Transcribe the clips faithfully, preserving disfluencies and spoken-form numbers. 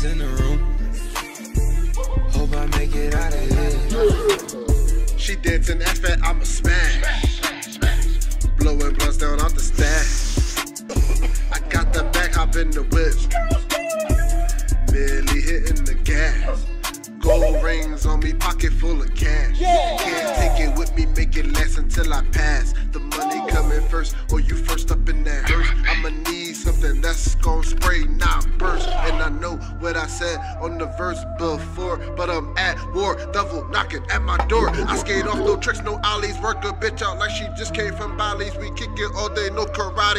in the room. Hope I make it out of here. She dancing that fat, I'ma smash. Blowing blunts down off the stash. I got the back, hop in the whip. Merely hitting the gas. Gold rings on me, pocket full of cash. Can't take it with me, make it last until I pass. The money coming first, or you first up in that hearse. I'ma need something that's gon' spray, not burst. And I know what I said on the verse before, but I'm at war, devil knocking at my door. I skate off, no tricks, no ollies. Work a bitch out like she just came from Bali's. We kick it all day, no karate.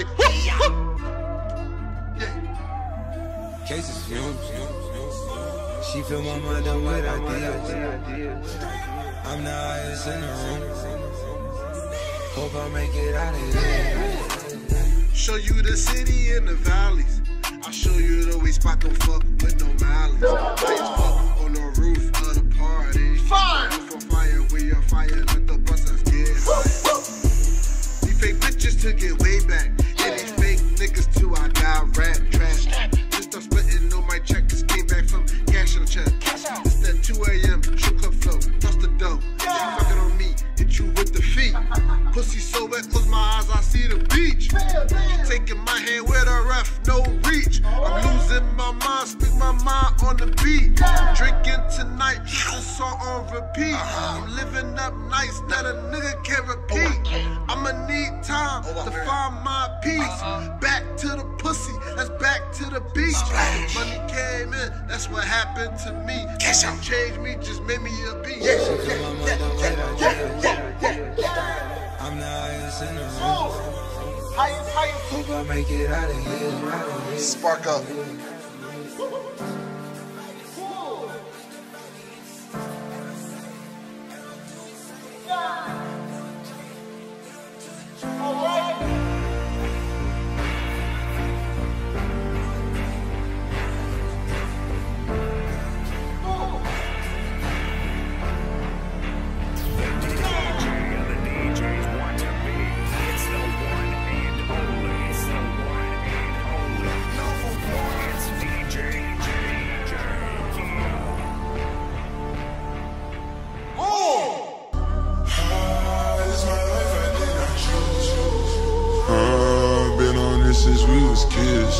Cases fumes. She fill my mind up with ideas. I'm the highest in the room. Hope I make it out of here. Show you the city and the valleys. I'll show you the way spot don't fuck with no malice. Lights up on the roof of the party. Fire! Roof on fire, we on fire, let the busters get high. These fake bitches took it way back. Yeah, these fake niggas too, I got rap trash. Just start splitting on my check, just came back from cash in the check. It's that two A M, shook up flow, toss the dough. She fucking on me, hit you with the feet. Pussy so wet, close my eyes, I see the beach. She taking my hand with a ref, no reach. I'm losing my mind, speak my mind on the beat. Drinking tonight, the song on repeat. I'm living up nice, that a nigga can't repeat. I'ma need time to find my peace. Back to the pussy, that's back to the beach. Money came in, that's what happened to me. It changed me, just made me a beast. Yeah, yeah, yeah, yeah, yeah, yeah, yeah. I'm the highest in the room. Hope I make it out of here. Spark up. Since we was kids,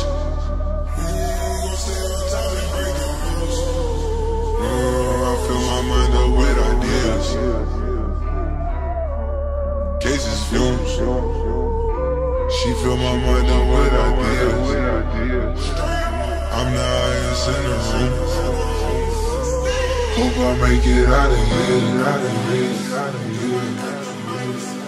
uh, I fill my mind up with ideas. Cases fumes. She fill my mind up with ideas. I'm the highest in the room. Hope I make it out of here. Out of here. Out of here.